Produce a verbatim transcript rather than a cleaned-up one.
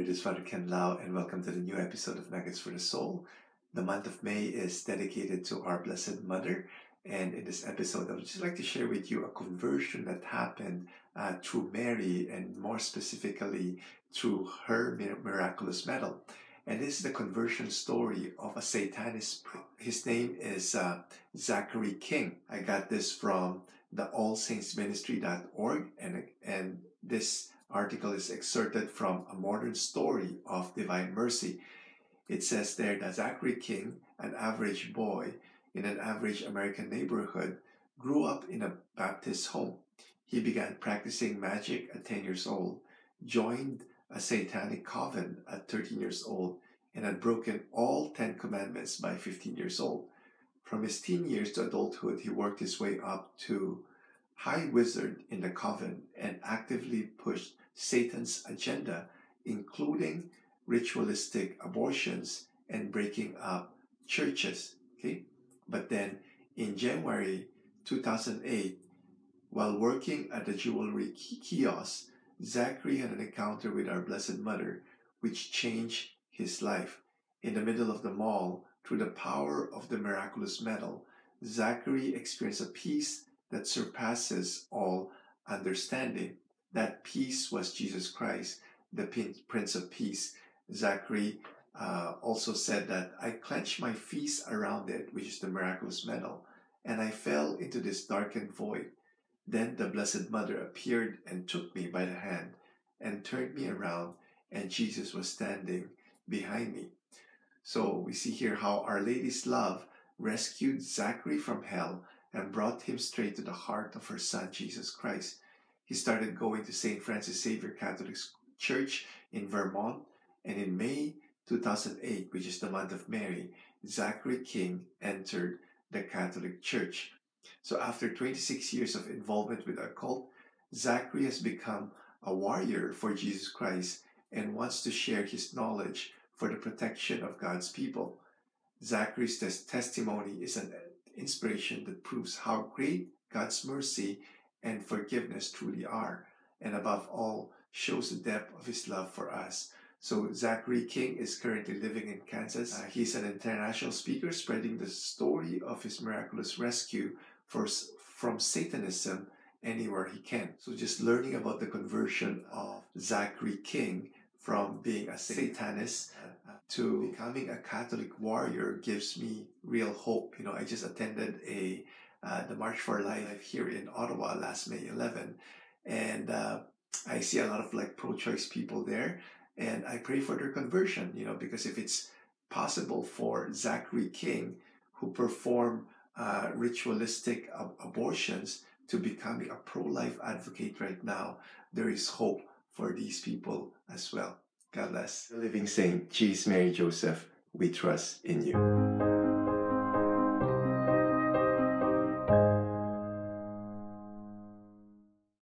is Father Ken Lau, and welcome to the new episode of Nuggets for the Soul. The month of May is dedicated to our Blessed Mother, and in this episode I would just like to share with you a conversion that happened uh, through Mary, and more specifically through her miraculous medal. And this is the conversion story of a Satanist. His name is uh, Zachary King. I got this from the all saints ministry dot org, and, and this article is excerpted from A Modern Story of Divine Mercy. It says there that Zachary King, an average boy in an average American neighborhood, grew up in a Baptist home. He began practicing magic at ten years old, joined a satanic coven at thirteen years old, and had broken all Ten Commandments by fifteen years old. From his teen years to adulthood, he worked his way up to High Wizard in the coven and actively pushed Satan's agenda, including ritualistic abortions and breaking up churches. Okay, but then in January two thousand eight, while working at the jewelry kiosk, Zachary had an encounter with our Blessed Mother, which changed his life. In the middle of the mall, through the power of the miraculous medal, Zachary experienced a peace that surpasses all understanding. That peace was Jesus Christ, the Prince of Peace. Zachary uh, also said that I clenched my fist around it, which is the miraculous medal, and I fell into this darkened void. Then the Blessed Mother appeared and took me by the hand and turned me around, and Jesus was standing behind me. So we see here how Our Lady's love rescued Zachary from hell and brought him straight to the heart of her Son, Jesus Christ. He started going to Saint Francis Xavier Catholic Church in Vermont, and in May two thousand eight, which is the month of Mary, Zachary King entered the Catholic Church. So after twenty-six years of involvement with the occult, Zachary has become a warrior for Jesus Christ and wants to share his knowledge for the protection of God's people. Zachary's tes- testimony is an inspiration that proves how great God's mercy and forgiveness truly are, and above all, shows the depth of his love for us. So Zachary King is currently living in Kansas. Uh, he's an international speaker spreading the story of his miraculous rescue for, from Satanism anywhere he can. So just learning about the conversion of Zachary King from being a Satanist to becoming a Catholic warrior gives me real hope. You know, I just attended a uh, the March for Life here in Ottawa last May eleventh, and uh, I see a lot of like pro-choice people there, and I pray for their conversion. You know, because if it's possible for Zachary King, who performed uh, ritualistic ab- abortions, to becoming a pro-life advocate right now, there is hope for these people as well. God bless. The living saint, Jesus, Mary, Joseph, we trust in you.